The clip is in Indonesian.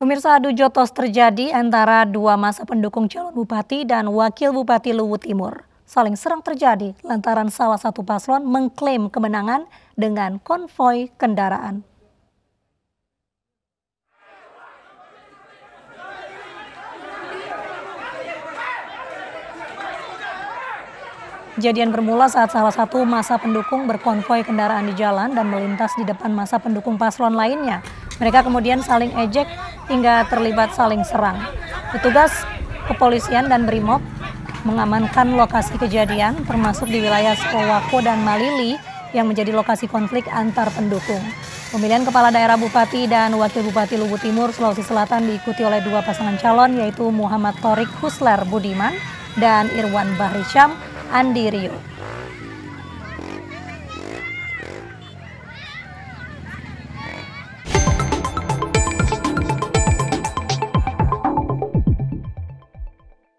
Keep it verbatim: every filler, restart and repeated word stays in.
Pemirsa, adu jotos terjadi antara dua masa pendukung calon bupati dan wakil bupati Luwu Timur. Saling serang terjadi lantaran salah satu paslon mengklaim kemenangan dengan konvoi kendaraan. Kejadian bermula saat salah satu masa pendukung berkonvoi kendaraan di jalan dan melintas di depan masa pendukung paslon lainnya. Mereka kemudian saling ejek hingga terlibat saling serang. Petugas kepolisian dan Brimob mengamankan lokasi kejadian termasuk di wilayah Skowako dan Malili yang menjadi lokasi konflik antar pendukung. Pemilihan kepala daerah bupati dan wakil bupati Luwu Timur, Sulawesi Selatan diikuti oleh dua pasangan calon yaitu Muhammad Thorik Husler Budiman dan Irwan Bahri Syam Andi Rio.